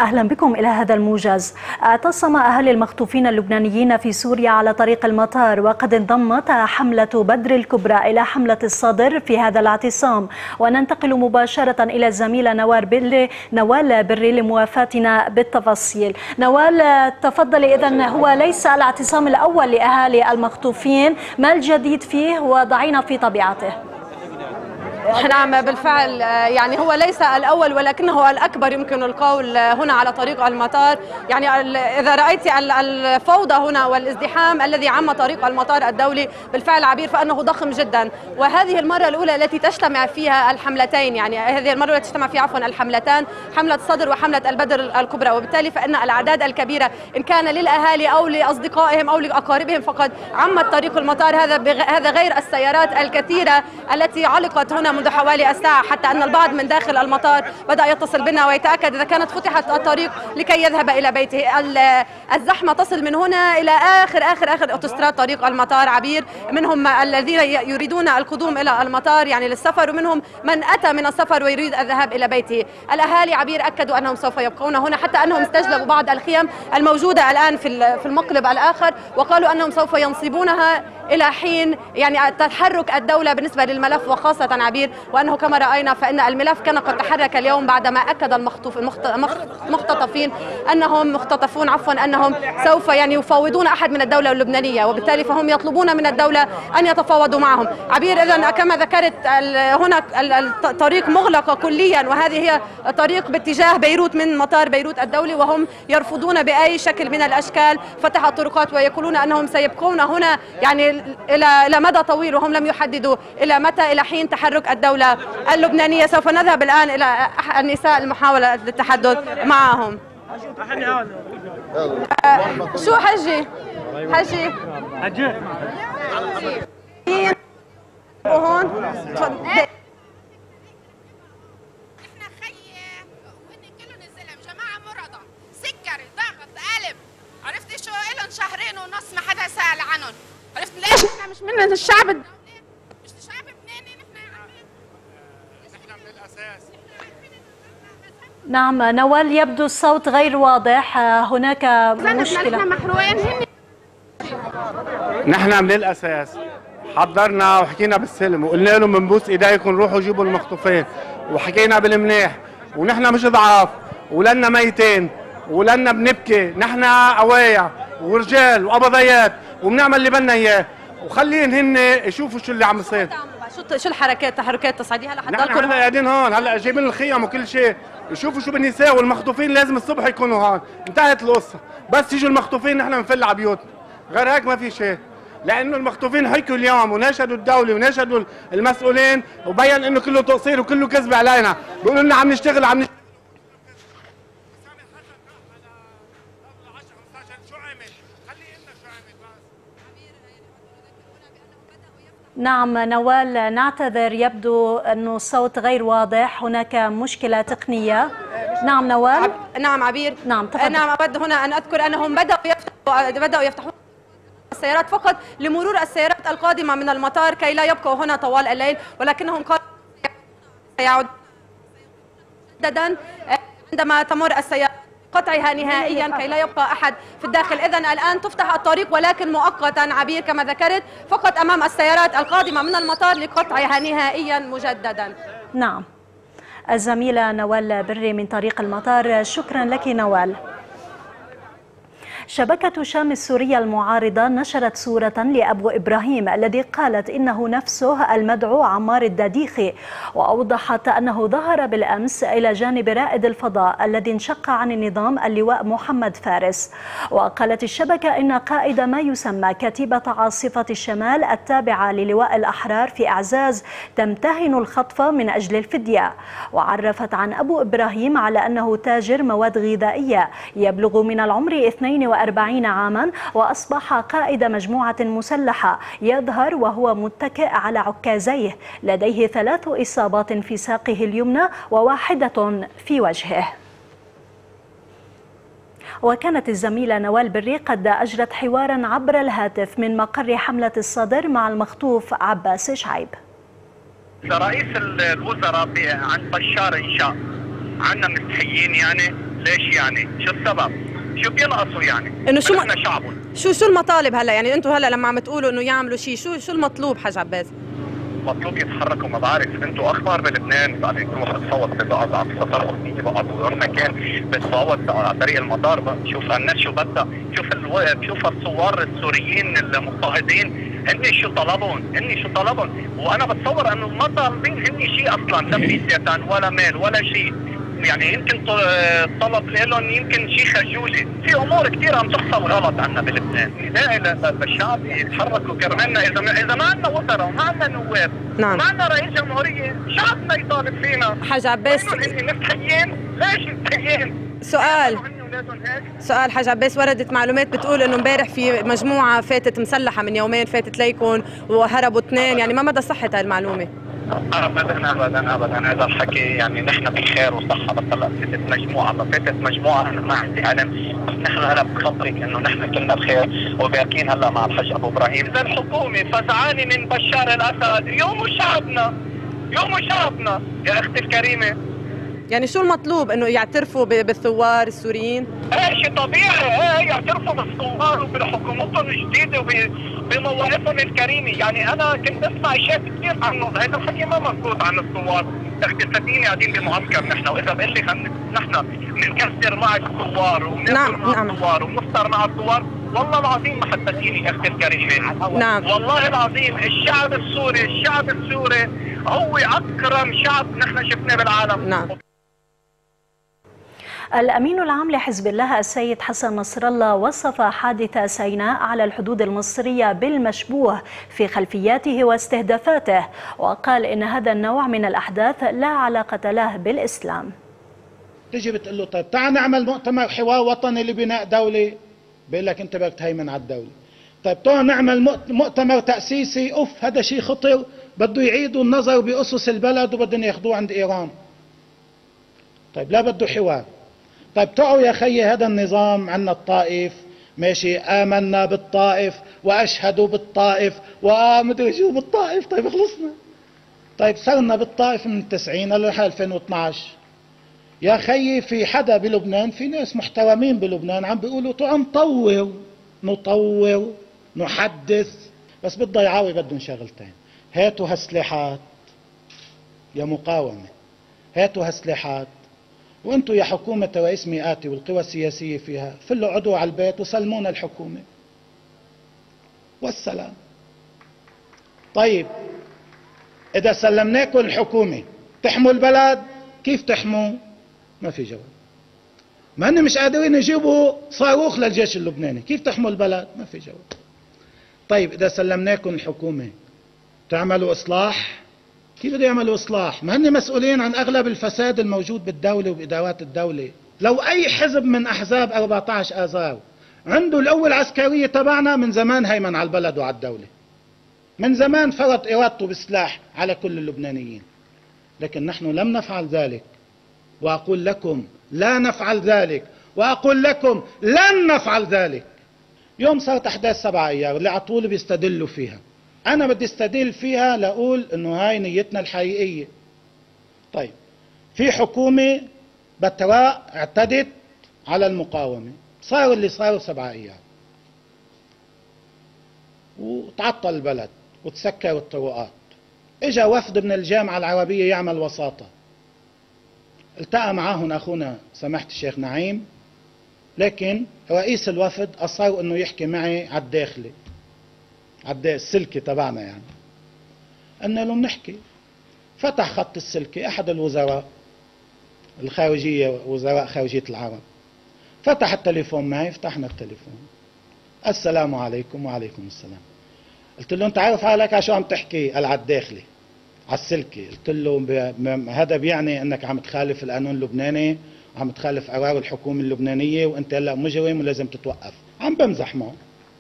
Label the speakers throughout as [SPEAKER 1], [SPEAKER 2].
[SPEAKER 1] أهلا بكم إلى هذا الموجز. اعتصم أهالي المخطوفين اللبنانيين في سوريا على طريق المطار، وقد انضمت حملة بدر الكبرى إلى حملة الصدر في هذا الاعتصام. وننتقل مباشرة إلى الزميلة نوال بري لموافاتنا بالتفاصيل. نوال، تفضلي. إذن هو ليس الاعتصام الأول لأهالي المخطوفين، ما الجديد فيه وضعينا في طبيعته؟
[SPEAKER 2] نعم بالفعل، يعني هو ليس الأول ولكنه الأكبر يمكن القول هنا على طريق المطار. يعني إذا رأيت الفوضى هنا والازدحام الذي عم طريق المطار الدولي بالفعل عبير فإنه ضخم جدا، وهذه المرة الأولى التي تجتمع فيها الحملتين، يعني هذه المرة التي تجتمع فيها الحملتان، حملة الصدر وحملة البدر الكبرى. وبالتالي فإن الأعداد الكبيرة إن كان للأهالي أو لأصدقائهم أو لأقاربهم فقد عمت طريق المطار، هذا غير السيارات الكثيرة التي علقت هنا منذ حوالي الساعة، حتى أن البعض من داخل المطار بدأ يتصل بنا ويتأكد إذا كانت فتحت الطريق لكي يذهب إلى بيته. الزحمة تصل من هنا إلى آخر أوتوستراد طريق المطار عبير، منهم الذين يريدون القدوم إلى المطار يعني للسفر، ومنهم من أتى من السفر ويريد الذهاب إلى بيته. الأهالي عبير أكدوا أنهم سوف يبقون هنا، حتى أنهم استجلبوا بعض الخيم الموجودة الآن في المقلب الآخر، وقالوا أنهم سوف ينصبونها إلى حين يعني تحرك الدولة بالنسبة للملف، وخاصة عبير وأنه كما رأينا فإن الملف كان قد تحرك اليوم بعدما أكد المختطفين أنهم أنهم سوف يعني يفاوضون أحد من الدولة اللبنانية، وبالتالي فهم يطلبون من الدولة أن يتفاوضوا معهم. عبير، إذن كما ذكرت هنا الطريق مغلقة كليا، وهذه هي طريق باتجاه بيروت من مطار بيروت الدولي، وهم يرفضون بأي شكل من الأشكال فتح الطرقات، ويقولون أنهم سيبقون هنا يعني إلى مدى طويل، وهم لم يحددوا إلى متى، إلى حين تحرك الدولة اللبنانية. سوف نذهب الآن إلى النساء المحاولة للتحدث معهم. شو حجي هون
[SPEAKER 3] احنا خيه وهن كلهم الزلم جماعه مرضى سكري ضغط قلب، عرفتي شو لهم شهرين ونص ما حدا سأل عنهم. عرفت ليش احنا مش من الشعب الدولي، مش الشعب اللبناني، نحن من الاساس.
[SPEAKER 1] نعم نوال، يبدو الصوت غير واضح، هناك مشكلة.
[SPEAKER 3] نحن محروقين.
[SPEAKER 4] نحن من الاساس حضرنا وحكينا بالسلم وقلنا لهم بنبوس ايديكم روحوا جيبوا المخطوفين، وحكينا بالمنيح، ونحن مش ضعاف ولنا ميتين ولنا بنبكي، نحن قوايا ورجال وقبضيات وبنعمل اللي بدنا اياه، وخليهم هن يشوفوا شو اللي عم يصير.
[SPEAKER 2] شو تحركات تصعيديه؟ هلا حضرتكم
[SPEAKER 4] هلا قاعدين هون، هلا جايبين الخيم وكل شيء، يشوفوا شو بدهم يساووا. المخطوفين لازم الصبح يكونوا هون، انتهت القصه. بس يجوا المخطوفين نحن بنفل على بيوتنا، غير هيك ما في شيء. لانه المخطوفين حكوا اليوم وناشدوا الدوله وناشدوا المسؤولين، وبين انه كله تقصير وكله كذب علينا، بيقولوا لنا عم نشتغل
[SPEAKER 1] نعم نوال، نعتذر، يبدو أنه الصوت غير واضح، هناك مشكلة تقنية. نعم نوال.
[SPEAKER 2] نعم عبير.
[SPEAKER 1] نعم تفضل.
[SPEAKER 2] نعم، أود هنا أن أذكر أنهم بدأوا يفتحون السيارات فقط لمرور السيارات القادمة من المطار كي لا يبقوا هنا طوال الليل، ولكنهم قالوا سيعود مجددا عندما تمر السيارات قطعها نهائيا كي لا يبقى أحد في الداخل. إذن الآن تفتح الطريق ولكن مؤقتا عبير كما ذكرت، فقط أمام السيارات القادمة من المطار لقطعها نهائيا مجددا.
[SPEAKER 1] نعم، الزميلة نوال بري من طريق المطار، شكرا لك نوال. شبكة شام السورية المعارضة نشرت صورة لأبو إبراهيم الذي قالت إنه نفسه المدعو عمار الداديخي، وأوضحت أنه ظهر بالأمس إلى جانب رائد الفضاء الذي انشق عن النظام اللواء محمد فارس. وقالت الشبكة إن قائد ما يسمى كتيبة عاصفة الشمال التابعة للواء الأحرار في أعزاز تمتهن الخطف من أجل الفدية. وعرفت عن أبو إبراهيم على أنه تاجر مواد غذائية يبلغ من العمر 42 عاما، وأصبح قائد مجموعة مسلحة يظهر وهو متكئ على عكازيه، لديه 3 إصابات في ساقه اليمنى وواحدة في وجهه. وكانت الزميلة نوال بري قد أجرت حوارا عبر الهاتف من مقر حملة الصدر مع المخطوف عباس شعيب.
[SPEAKER 5] رئيس الوزراء عن بشار إنشاء عنا مستحيين يعني ليش يعني؟ شو السبب؟ شو بينقصوا يعني؟
[SPEAKER 2] انه شو
[SPEAKER 5] احنا شعبهم.
[SPEAKER 2] شو المطالب هلا؟ يعني انتم هلا لما عم تقولوا انه يعملوا شيء، شو المطلوب حاج عباس؟
[SPEAKER 5] مطلوب يتحركوا. ما بعرف انتم اخبار بلبنان بعدين تروح تصوت ببعض على سفر وطنيه ببعض وين ما كان بتصوت على طريق المطار بقى. شوف الناس شو بدها، شوف الثوار السوريين المضطهدين هن شو طلبهم، وانا بتصور انه ما طالبين هن شيء اصلا، لا فيزية ولا مال ولا شيء. يعني يمكن طلب لهم يمكن شيء خجولي، في امور كثير عم تحصل غلط عنا بلبنان. نداء للشعب يتحركوا كرمالنا. اذا ما عندنا وزراء وما عندنا نواب،
[SPEAKER 2] نعم،
[SPEAKER 5] ما عندنا رئيس جمهوريه، شعبنا يطالب فينا.
[SPEAKER 2] حاج عباس
[SPEAKER 5] اني مستحيين، ليش مستحيين؟
[SPEAKER 2] سؤال حاج عباس، وردت معلومات بتقول انه امبارح في مجموعه فاتت مسلحه من يومين فاتت ليكن وهربوا 2، يعني ما مدى صحه هاي المعلومه؟
[SPEAKER 5] ابدا هذا الحكي يعني نحن بخير وصحه. بس هلا فاتت مجموعه انا ما عندي علم، بس نحن هلا بخبرك انه نحن كلنا بخير وباكين هلا مع الحاج ابو ابراهيم. اذا الحكومه فزعانه من بشار الاسد، يوم شعبنا يا اختي الكريمه.
[SPEAKER 2] يعني شو المطلوب؟ انه يعترفوا بالثوار السوريين؟
[SPEAKER 5] شيء طبيعي، يعترفوا بالثوار وبحكومتهم الجديده وبمواقفهم الكريمه. يعني انا كنت اسمع اشياء كثير عنه، هذا الحكي ما مضبوط عن الثوار. اختي صدقيني قاعدين بمعسكر نحن، واذا بقول لي نحن بنكسر مع الثوار وبناكل مع الثوار وبنفطر مع الثوار، والله العظيم ما حدثيني اختي الكريمه.
[SPEAKER 2] نعم
[SPEAKER 5] والله العظيم الشعب السوري هو اكرم شعب نحن شفناه بالعالم.
[SPEAKER 2] نعم.
[SPEAKER 1] الأمين العام لحزب الله السيد حسن نصر الله وصف حادث سيناء على الحدود المصرية بالمشبوه في خلفياته واستهدافاته، وقال إن هذا النوع من الأحداث لا علاقة له بالإسلام.
[SPEAKER 6] تجي بتقول له طيب تعال نعمل مؤتمر حوار وطني لبناء دولة، بيقول لك أنت بدك تهيمن على الدولة. طيب تعال نعمل مؤتمر تأسيسي، هذا شيء خطر، بده يعيدوا النظر بأسس البلد وبدهم ياخذوه عند إيران. طيب لا بده حوار. طيب تعوا يا خيي هذا النظام عنا الطائف ماشي، آمنا بالطائف وأشهدوا بالطائف ومدري شو بالطائف. طيب خلصنا. طيب صرنا بالطائف من 90 لحد 2012 يا خيي. في حدا بلبنان، في ناس محترمين بلبنان عم بيقولوا تعوا نطور نحدث، بس بالضيعاوي بدهم شغلتين. هاتوا هالسلاحات يا مقاومة، هاتوا هالسلاحات، وانتم يا حكومة رئيس مئاتي والقوى السياسية فيها فلوا عدوا على البيت وسلمونا الحكومة والسلام. طيب إذا سلمناكم الحكومة تحموا البلد، كيف تحموا؟ ما في جواب. ما هن مش قادرين يجيبوا صاروخ للجيش اللبناني، كيف تحموا البلد؟ ما في جواب. طيب إذا سلمناكم الحكومة تعملوا إصلاح، كيف بده يعملوا إصلاح؟ ما هن مسؤولين عن أغلب الفساد الموجود بالدولة وبإدارات الدولة. لو أي حزب من أحزاب 14 آذار عنده القوة العسكرية تبعنا من زمان هيمن على البلد وعلى الدولة، من زمان فرض إرادته بالسلاح على كل اللبنانيين. لكن نحن لم نفعل ذلك، وأقول لكم لا نفعل ذلك، وأقول لكم لن نفعل ذلك. يوم صارت أحداث 7 أيار اللي على طول بيستدلوا فيها، أنا بدي استدل فيها لأقول إنه هاي نيتنا الحقيقية. طيب في حكومة بتراء اعتدت على المقاومة، صار اللي صاروا 7 أيار وتعطل البلد وتسكر الطرقات. اجا وفد من الجامعة العربية يعمل وساطة، التقى معاهم أخونا سماحة الشيخ نعيم، لكن رئيس الوفد أصر إنه يحكي معي على الداخلي، على السلكي تبعنا. يعني قلنا له بنحكي، فتح خط السلكي أحد الوزراء الخارجية، وزراء خارجية العرب، فتح التليفون معي، فتحنا التليفون، السلام عليكم. وعليكم السلام. قلت له أنت عارف حالك على شو عم تحكي؟ قال على الداخلي على السلكي. قلت له هذا بيعني أنك عم تخالف القانون اللبناني، عم تخالف قرار الحكومة اللبنانية، وأنت هلا مجرم ولازم تتوقف. عم بمزح معه.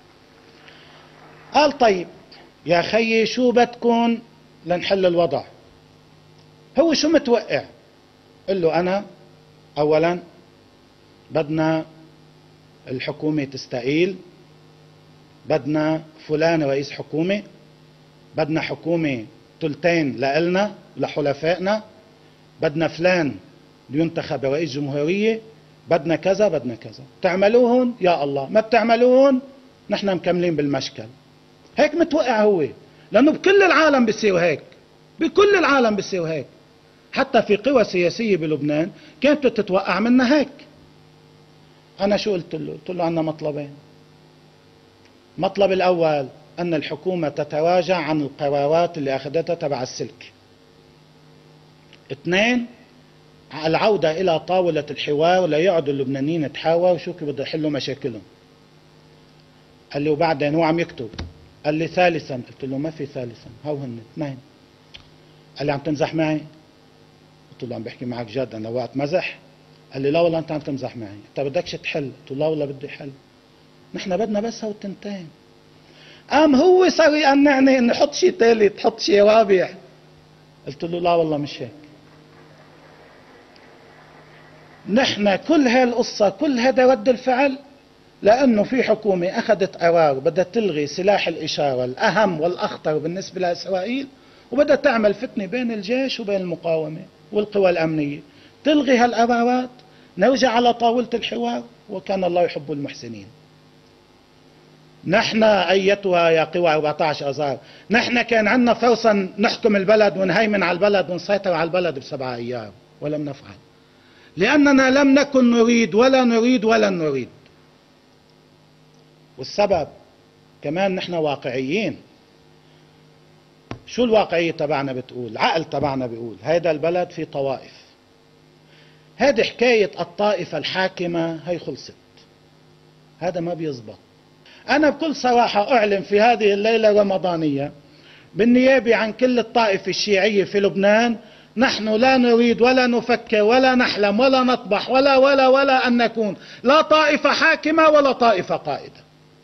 [SPEAKER 6] قال طيب يا خيي شو بدكن لنحل الوضع؟ هو شو متوقع؟ قل له أنا أولا بدنا الحكومة تستقيل، بدنا فلان رئيس حكومة، بدنا حكومة ثلثين لإلنا لحلفائنا، بدنا فلان لينتخب رئيس جمهورية، بدنا كذا بدنا كذا، بتعملوهن يا الله، ما بتعملوهن نحن مكملين بالمشكل. هيك متوقع هو، لأنه بكل العالم بيصير هيك، بكل العالم بيصير هيك. حتى في قوى سياسية بلبنان كانت تتوقع منا هيك. أنا شو قلت له؟ قلت له عندنا مطلبين. المطلب الأول أن الحكومة تتراجع عن القرارات اللي أخذتها تبع السلك. 2 العودة إلى طاولة الحوار ليقعدوا اللبنانيين يتحاوروا شو كيف بده يحلوا مشاكلهم. قال لي وبعدين هو عم يكتب، قال لي ثالثا، قلت له ما في ثالثا، هو هن 2. قال لي عم تمزح معي؟ قلت له عم بحكي معك جد، أنا وقت مزح؟ قال لي لا والله أنت عم تمزح معي، أنت بدكش تحل؟ قلت له لا والله بدي حل، نحن بدنا بس هو التنتين. قام هو صار يقنعني إنه حط شيء ثالث، حط شيء رابع. قلت له لا والله مش هيك. نحن كل هالقصة كل هذا رد الفعل لأنه في حكومة أخذت قرار بدها تلغي سلاح الإشارة الأهم والأخطر بالنسبة لإسرائيل، وبدها تعمل فتنة بين الجيش وبين المقاومة والقوى الأمنية. تلغي هالقرارات، نرجع على طاولة الحوار، وكان الله يحب المحسنين. نحن أيتها يا قوى 14 آذار، نحن كان عندنا فرصة نحكم البلد ونهيمن على البلد ونسيطر على البلد ب7 أيام، ولم نفعل لأننا لم نكن نريد ولا نريد ولن نريد. والسبب كمان نحن واقعيين. شو الواقعية تبعنا بتقول؟ العقل تبعنا بيقول هيدا البلد في طوائف، هذه حكاية الطائفة الحاكمة هي خلصت، هذا ما بيزبط. أنا بكل صراحة أعلن في هذه الليلة الرمضانية بالنيابة عن كل الطائفة الشيعية في لبنان، نحن لا نريد ولا نفكر ولا نحلم ولا نطمح ولا أن نكون لا طائفة حاكمة ولا طائفة قائدة.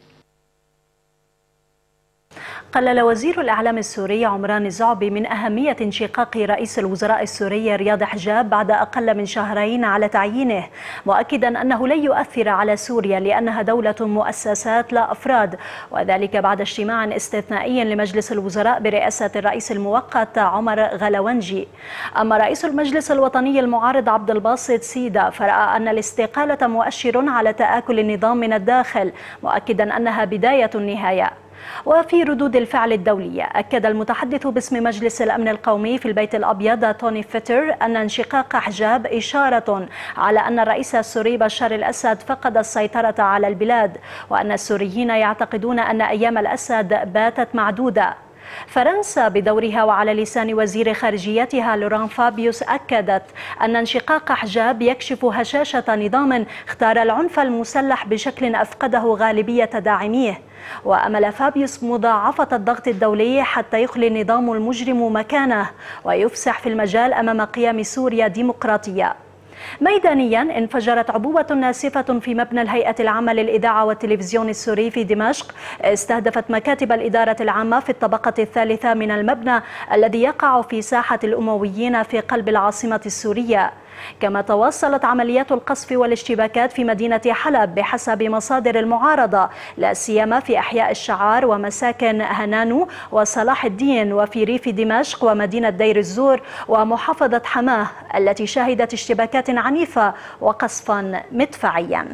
[SPEAKER 1] قلل وزير الإعلام السوري عمران الزعبي من أهمية انشقاق رئيس الوزراء السوري رياض حجاب بعد أقل من شهرين على تعيينه، مؤكدا أنه لن يؤثر على سوريا لأنها دولة مؤسسات لا أفراد، وذلك بعد اجتماع استثنائي لمجلس الوزراء برئاسة الرئيس المؤقت عمر غلونجي. أما رئيس المجلس الوطني المعارض عبد الباسط سيدة فرأى أن الاستقالة مؤشر على تآكل النظام من الداخل، مؤكدا أنها بداية النهاية. وفي ردود الفعل الدولية أكد المتحدث باسم مجلس الأمن القومي في البيت الأبيض توني فيتر أن انشقاق حجاب إشارة على أن الرئيس السوري بشار الأسد فقد السيطرة على البلاد، وأن السوريين يعتقدون أن أيام الأسد باتت معدودة. فرنسا بدورها وعلى لسان وزير خارجيتها لوران فابيوس أكدت أن انشقاق حجاب يكشف هشاشة نظام اختار العنف المسلح بشكل أفقده غالبية داعميه، وأمل فابيوس مضاعفة الضغط الدولي حتى يخلي النظام المجرم مكانه ويفسح في المجال أمام قيام سوريا ديمقراطية. ميدانيا انفجرت عبوة ناسفة في مبنى الهيئة العامة للإذاعة والتلفزيون السوري في دمشق، استهدفت مكاتب الإدارة العامة في الطبقة الثالثة من المبنى الذي يقع في ساحة الأمويين في قلب العاصمة السورية. كما تواصلت عمليات القصف والاشتباكات في مدينة حلب بحسب مصادر المعارضة، لا سيما في أحياء الشعار ومساكن هنانو وصلاح الدين وفي ريف دمشق ومدينة دير الزور ومحافظة حماه التي شهدت اشتباكات عنيفة وقصفا مدفعيا.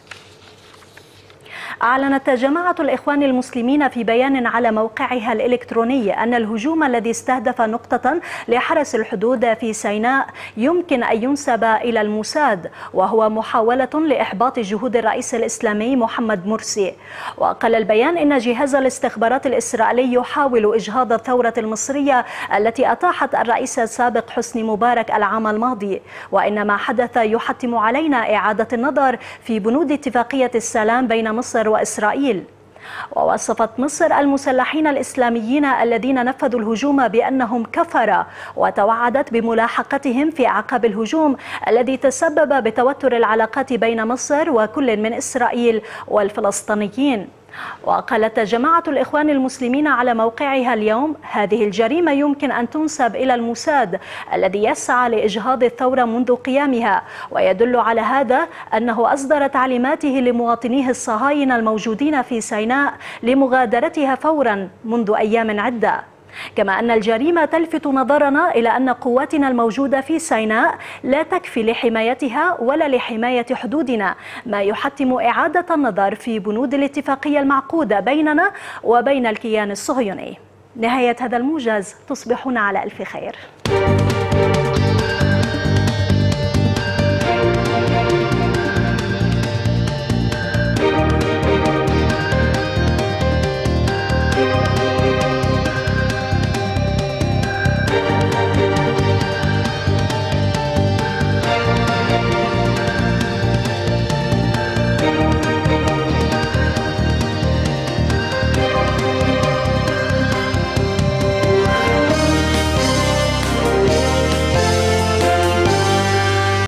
[SPEAKER 1] أعلنت جماعة الإخوان المسلمين في بيان على موقعها الإلكتروني أن الهجوم الذي استهدف نقطة لحرس الحدود في سيناء يمكن أن ينسب إلى الموساد، وهو محاولة لإحباط جهود الرئيس الإسلامي محمد مرسي. وقال البيان إن جهاز الاستخبارات الإسرائيلي يحاول إجهاض الثورة المصرية التي أطاحت الرئيس السابق حسني مبارك العام الماضي، وإن ما حدث يحتم علينا إعادة النظر في بنود اتفاقية السلام بين مصر وإسرائيل. ووصفت مصر المسلحين الإسلاميين الذين نفذوا الهجوم بأنهم كفرة، وتوعدت بملاحقتهم في أعقاب الهجوم الذي تسبب بتوتر العلاقات بين مصر وكل من إسرائيل والفلسطينيين. وقالت جماعة الإخوان المسلمين على موقعها اليوم: هذه الجريمة يمكن أن تنسب إلى الموساد الذي يسعى لإجهاض الثورة منذ قيامها، ويدل على هذا أنه أصدر تعليماته لمواطنيه الصهاينة الموجودين في سيناء لمغادرتها فورا منذ أيام عدة. كما أن الجريمة تلفت نظرنا إلى أن قواتنا الموجودة في سيناء لا تكفي لحمايتها ولا لحماية حدودنا، ما يحتم إعادة النظر في بنود الاتفاقية المعقودة بيننا وبين الكيان الصهيوني. نهاية هذا الموجز، تصبحون على ألف خير.